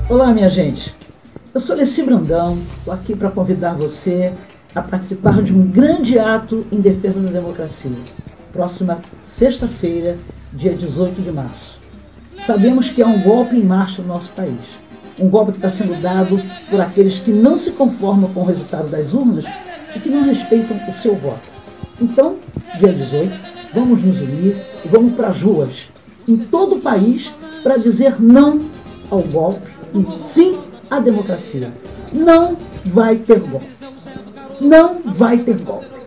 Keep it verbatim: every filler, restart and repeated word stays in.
Olá, minha gente. Eu sou Leci Brandão, estou aqui para convidar você a participar de um grande ato em defesa da democracia. Próxima sexta-feira, dia dezoito de março. Sabemos que há um golpe em marcha no nosso país. Um golpe que está sendo dado por aqueles que não se conformam com o resultado das urnas e que não respeitam o seu voto. Então, dia dezoito, vamos nos unir e vamos para as ruas, em todo o país, para dizer não ao golpe e sim à democracia. Não vai ter golpe. Não vai ter golpe.